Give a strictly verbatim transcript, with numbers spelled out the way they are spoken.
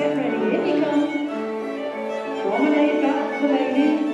get ready, here they come. Promenade back, the lady.